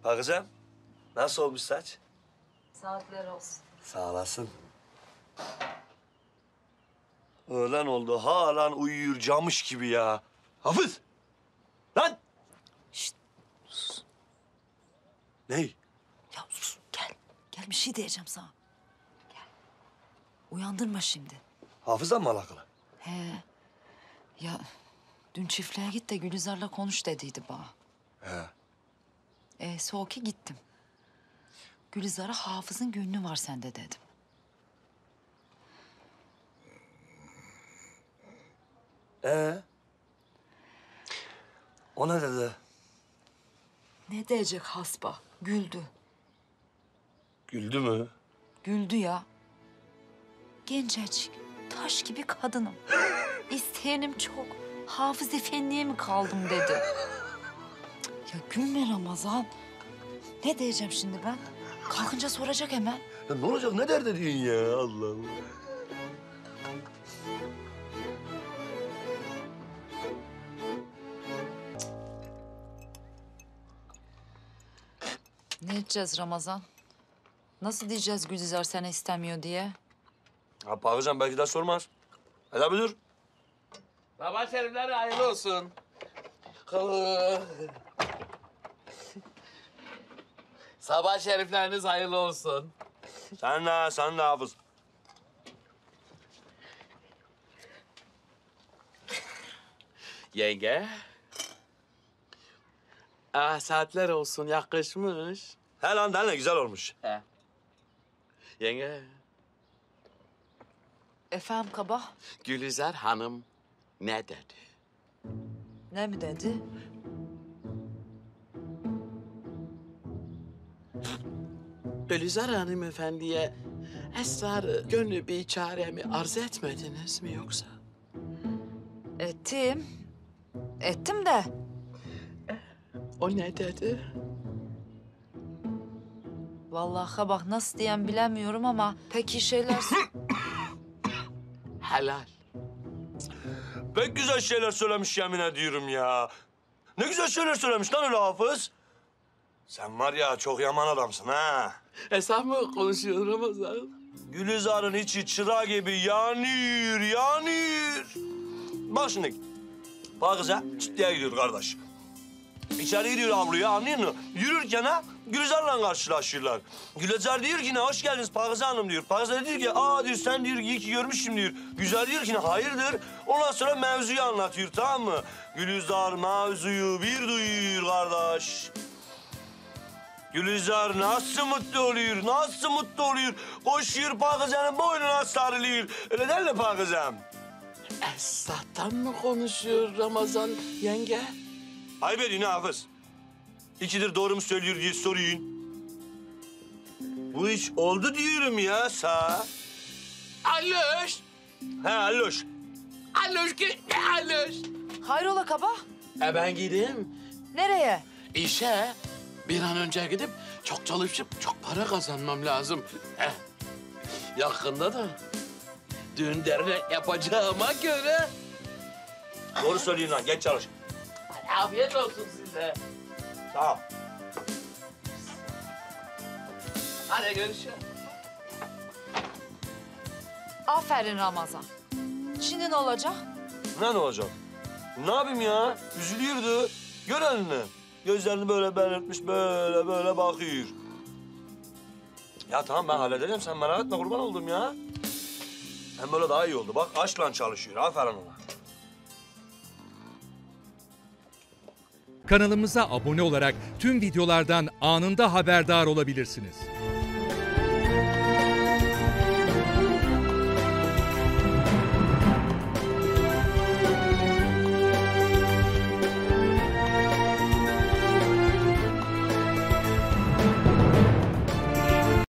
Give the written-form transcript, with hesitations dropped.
Bakacağım. Nasıl olmuş saç? Saatler olsun. Sağ olasın. Öğlen oldu. Halen uyuyor camış gibi ya. Hafız! Lan! Şşt. Sus. Ney? Ya sus gel. Gel bir şey diyeceğim sana. Gel. Uyandırma şimdi. Hafızla mı alakalı? He. Ya dün çiftliğe git de Gülizar'la konuş dediydi bana. He. Soğuk'a gittim. Gülizar'a Hafız'ın gönlü var sende dedim. O ne dedi? Ne diyecek hasba? Güldü. Güldü mü? Güldü ya. Gencecik, taş gibi kadınım. İsteyenim çok. Hafız Efendi'ye mi kaldım dedi. Cık, ya gülme Ramazan. Ne diyeceğim şimdi ben? Kalkınca soracak hemen. Ya ne olacak? Ne der dediğin ya? Allah Allah. Ne edeceğiz Ramazan? Nasıl diyeceğiz Gülizar seni istemiyor diye? Ha bakacağım belki de sormaz. Hele bir dur. Sabah şerifleri hayırlı olsun. Sabah şerifleriniz hayırlı olsun. Sen de Hafız. Yenge. Saatler olsun, yakışmış. He lan ne güzel olmuş. He. Yenge, Efendim Kaba? Gülizar Hanım ne dedi? Ne mi dedi? Gülizar hanımefendiye esrarı, gönlü bir çaremi arz etmediniz mi yoksa? Ettim. Ettim de. O ne dedi? Vallahi bak nasıl diyem bilemiyorum ama pek iyi şeyler... Helal. Pek güzel şeyler söylemiş yemin ediyorum ya. Ne güzel şeyler söylemiş lan öyle Hafız. Sen var ya çok yaman adamsın ha. Hesap mı konuşuyor Ramazan? Gülizar'ın içi çıra gibi yanıyor. Bak şimdi. Bak kıza ciddiye gidiyor kardeş. İçeri gidiyor avluya anlıyor musun? Yürürken ha Gülizar'la karşılaşıyorlar. Gülizar diyor ki ne hoş geldiniz Pakize Hanım diyor. Pakize diyor ki diyor sen diyor iyi ki görmüşüm diyor. Güzel diyor ki ne hayırdır? Ondan sonra mevzuyu anlatıyor tamam mı? Gülizar mevzuyu bir duyuyor kardeş. Gülizar nasıl mutlu oluyor, Koşuyor Pakize'nin boynuna sarılıyor. Öyle değil mi Pakize'm? Esat'tan mı konuşuyor Ramazan yenge? Ayıp ediyorsun ha Hafız. İkidir doğru mu söylüyor diye soruyun. Bu iş oldu diyorum ya sağ. Aloş! He Alloş. Aloş ki ne aloş? Hayrola Kaba? Ben gideyim. Nereye? İşe bir an önce gidip çok çalışıp çok para kazanmam lazım. Yakında da düğün dernek yapacağıma göre... Doğru söylüyorsun lan geç çalış. Afiyet olsun size. Sağ ol. Hadi görüşürüz. Aferin Ramazan. Şimdi ne olacak? Ne olacak? Ne yapayım ya? Üzülüyordu. Gör elini. Gözlerini böyle belirtmiş böyle bakıyor. Ya tamam ben halledeceğim sen merak etme kurban oldum ya. Hem böyle daha iyi oldu bak aşkla çalışıyor aferin ona. Kanalımıza abone olarak tüm videolardan anında haberdar olabilirsiniz.